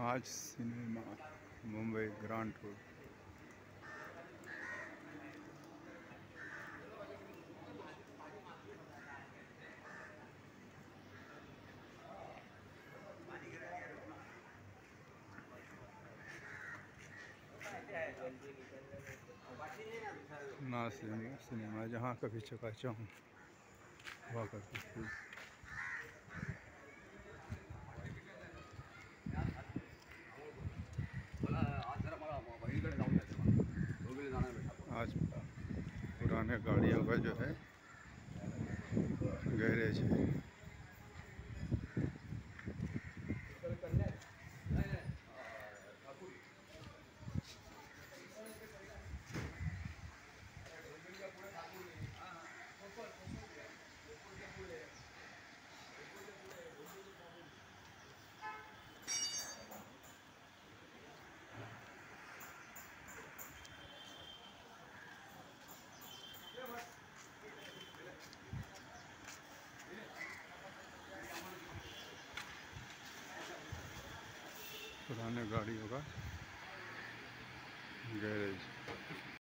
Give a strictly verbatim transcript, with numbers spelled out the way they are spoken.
आज cinema Mumbai Grand Road. ना cinema जहाँ कभी चकाचौंध हुआ करती थी। आज पुराने गाड़ियों का जो है गैरेज है। पुराने गाड़ियों का गैरेज।